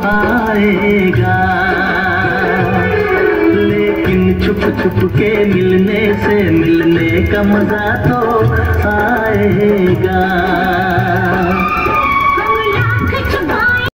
आएगा, लेकिन छुप छुप के मिलने से मिलने का मजा तो आएगा।